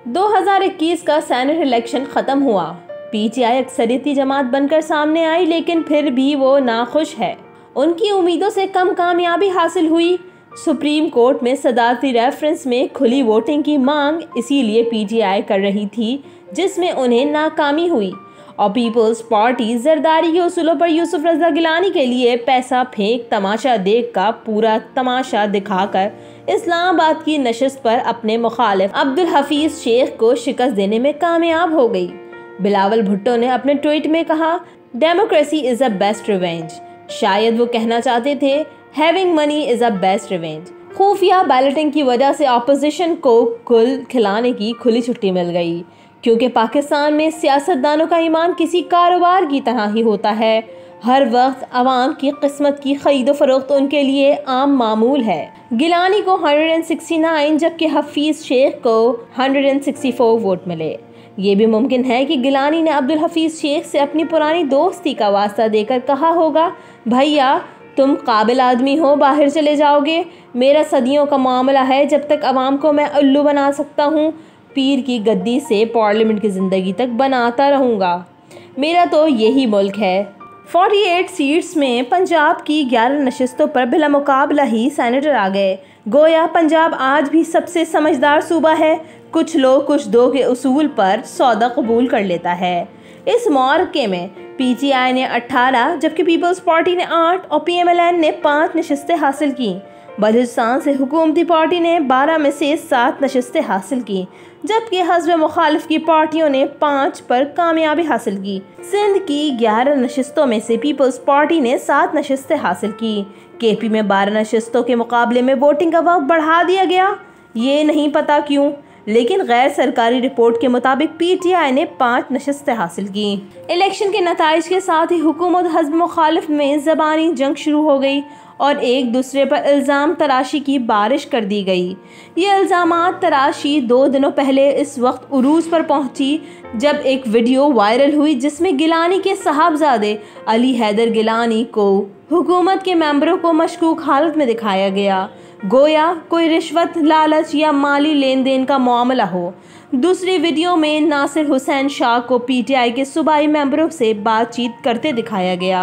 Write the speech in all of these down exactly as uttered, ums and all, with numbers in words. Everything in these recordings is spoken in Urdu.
دو ہزار اکیس کا سینٹ الیکشن ختم ہوا۔ پی ٹی آئی اکثریتی جماعت بن کر سامنے آئی، لیکن پھر بھی وہ ناخوش ہے۔ ان کی امیدوں سے کم کامیابی حاصل ہوئی۔ سپریم کورٹ میں صدارتی ریفرنس میں کھلی ووٹنگ کی مانگ اسی لیے پی ٹی آئی کر رہی تھی، جس میں انہیں ناکامی ہوئی، اور پیپلز پارٹی زرداری کے اصولوں پر یوسف رضا گیلانی کے لیے پیسہ پھینک تماشا دیکھ کا پورا تماشا دکھا کر اسلام آباد کی نشست پر اپنے مخالف عبدالحفیظ شیخ کو شکست دینے میں کامیاب ہو گئی۔ بلاول بھٹو نے اپنے ٹویٹ میں کہا، democracy is a best revenge. شاید وہ کہنا چاہتے تھے، having money is a best revenge. خفیہ بیلٹنگ کی وجہ سے اپوزیشن کو گل کھلانے کی کھلی چھٹی مل گئی، کیونکہ پاکستان میں سیاست دانوں کا ایمان کسی کاروبار کی طرح ہی ہوتا ہے۔ ہر وقت عوام کی قسمت کی خرید و فروخت ان کے لیے عام معمول ہے۔ گیلانی کو ایک سو انسٹھ جبکہ حفیظ شیخ کو ایک سو چوالیس ووٹ ملے۔ یہ بھی ممکن ہے کہ گیلانی نے عبدالحفیظ شیخ سے اپنی پرانی دوستی کا واسطہ دے کر کہا ہوگا، بھیا تم قابل آدمی ہو، باہر چلے جاؤ گے، میرا صدیوں کا معاملہ ہے، جب تک عوام کو میں الو بنا سکتا ہوں، پیر کی گدی سے پارلیمنٹ کی زندگی تک بناتا رہوں گا، میرا تو یہی ملک ہے۔ اڑتالیس سیٹس میں پنجاب کی گیارہ نشستوں پر بلا مقابلہ ہی سینیٹر آ گئے۔ گویا پنجاب آج بھی سب سے سمجھدار صوبہ ہے، کچھ لوگ کچھ دو کے اصول پر سودا قبول کر لیتا ہے۔ اس معرکے میں پی ٹی آئی نے اٹھارہ جبکہ پیپلز پارٹی نے آٹھ اور پی ایم ایل این نے پانچ نشستیں حاصل کی۔ بلوچستان سے حکومتی پارٹی نے بارہ میں سے سات نشستیں حاصل کی، جبکہ حزب مخالف کی پارٹیوں نے پانچ پر کامیابی حاصل کی۔ سندھ کی گیارہ نشستوں میں سے پیپلز پارٹی نے سات نشستیں حاصل کی۔ کے پی میں بارہ نشستوں کے مقابلے میں ووٹنگ کا وقت بڑھا دیا گیا، یہ نہیں پتا کیوں، لیکن غیر سرکاری رپورٹ کے مطابق پی ٹی آئی نے پانچ نشستیں حاصل کی۔ الیکشن کے نتائج کے ساتھ ہی حکومت حزب مخالف میں زبانی جنگ شروع ہو گئی اور ایک دوسرے پر الزام تراشی کی بارش کر دی گئی۔ یہ الزامات تراشی دو دنوں پہلے اس وقت عروج پر پہنچی جب ایک ویڈیو وائرل ہوئی جس میں گیلانی کے صاحبزادے علی حیدر گیلانی کو حکومت کے ممبروں کو مشکوک حالت میں دکھایا گیا، گویا کوئی رشوت، لالچ یا مالی لین دین کا معاملہ ہو۔ دوسری ویڈیو میں ناصر حسین شاہ کو پی ٹی آئی کے صوبائی ممبروں سے بات چیت کرتے دکھایا گیا۔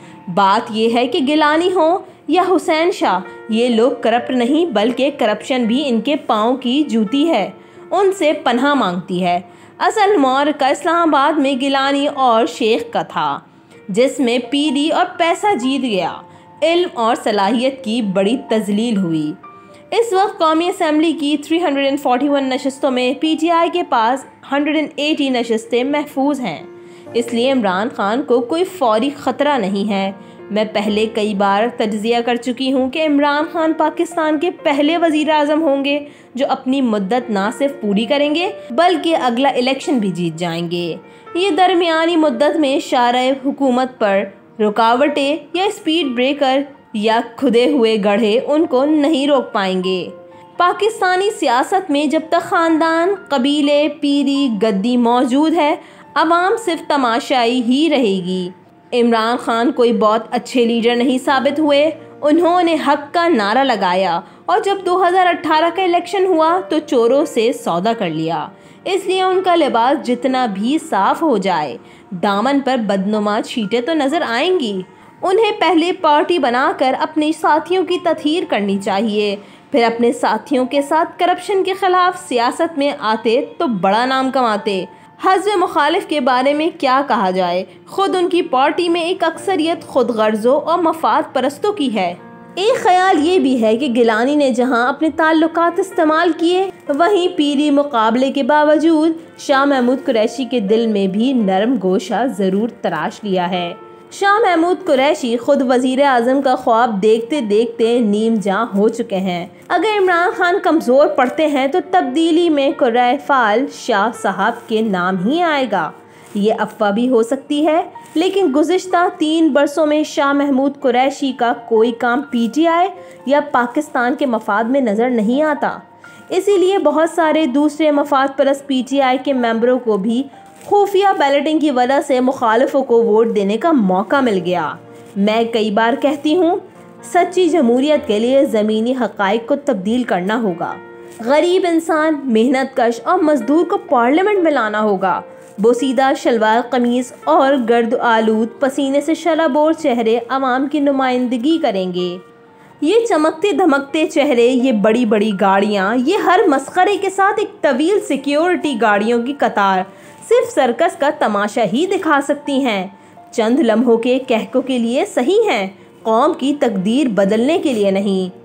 بات یہ ہے کہ گیلانی ہو یا حسین شاہ، یہ لوگ کرپٹ نہیں بلکہ کرپشن بھی ان کے پاؤں کی جوتی ہے، ان سے پناہ مانگتی ہے۔ اصل معرکہ اسلام آباد میں گیلانی اور شیخ کا تھا، جس میں پیری اور پیسہ جیت گیا، علم اور صلاحیت کی بڑی تذلیل ہوئی۔ اس وقت قومی اسمبلی کی تین سو اکتالیس نشستوں میں پی ٹی آئی کے پاس ایک سو اسی نشستیں محفوظ ہیں، اس لیے عمران خان کو کوئی فوری خطرہ نہیں ہے۔ میں پہلے کئی بار تجزیہ کر چکی ہوں کہ عمران خان پاکستان کے پہلے وزیر اعظم ہوں گے جو اپنی مدت نہ صرف پوری کریں گے بلکہ اگلا الیکشن بھی جیت جائیں گے۔ یہ درمیانی مدت میں شارع حکومت پر رکاوٹیں یا اسپیڈ بریکر یا کھدے ہوئے گڑھے ان کو نہیں روک پائیں گے۔ پاکستانی سیاست میں جب تک خاندان، قبیلے، پیری، گدی موجود ہے، عوام صرف تماشائی ہی رہے گی۔ عمران خان کوئی بہت اچھے لیڈر نہیں ثابت ہوئے، انہوں نے حق کا نعرہ لگایا اور جب دو ہزار اٹھارہ کا الیکشن ہوا تو چوروں سے سودا کر لیا، اس لیے ان کا لباس جتنا بھی صاف ہو جائے، دامن پر بدنما چھینٹیں تو نظر آئیں گی۔ انہیں پہلے پارٹی بنا کر اپنے ساتھیوں کی تطہیر کرنی چاہیے، پھر اپنے ساتھیوں کے ساتھ کرپشن کے خلاف سیاست میں آتے تو بڑا نام کماتے۔ حزب مخالف کے بارے میں کیا کہا جائے، خود ان کی پارٹی میں ایک اکثریت خود غرضوں اور مفاد پرستوں کی ہے۔ ایک خیال یہ بھی ہے کہ گیلانی نے جہاں اپنے تعلقات استعمال کیے، وہیں پیری مقابلے کے باوجود شاہ محمود قریشی کے دل میں بھی نرم گوشہ ضرور تراش لیا ہے۔ شاہ محمود قریشی خود وزیر اعظم کا خواب دیکھتے دیکھتے نیم جاں ہو چکے ہیں۔ اگر عمران خان کمزور پڑتے ہیں تو تبدیلی میں قرۂ فعال شاہ صاحب کے نام ہی آئے گا۔ یہ افواہ بھی ہو سکتی ہے، لیکن گزشتہ تین برسوں میں شاہ محمود قریشی کا کوئی کام پی ٹی آئی یا پاکستان کے مفاد میں نظر نہیں آتا، اسی لیے بہت سارے دوسرے مفاد پرست پی ٹی آئی کے ممبروں کو بھی خفیہ بیلٹنگ کی وجہ سے مخالفوں کو ووٹ دینے کا موقع مل گیا۔ میں کئی بار کہتی ہوں، سچی جمہوریت کے لیے زمینی حقائق کو تبدیل کرنا ہوگا۔ غریب انسان، محنت کش اور مزدور کو پارلیمنٹ میں لانا ہوگا۔ بوسیدہ شلوار قمیض اور گرد آلود پسینے سے شرابور چہرے عوام کی نمائندگی کریں گے۔ یہ چمکتے دھمکتے چہرے، یہ بڑی بڑی گاڑیاں، یہ ہر مسخرے کے ساتھ ایک طویل سیکیورٹی گاڑیوں کی قطار صرف سرکس کا تماشا ہی دکھا سکتی ہیں، چند لمحوں کے کہکوں کے لیے صحیح ہیں، قوم کی تقدیر بدلنے کے لیے نہیں۔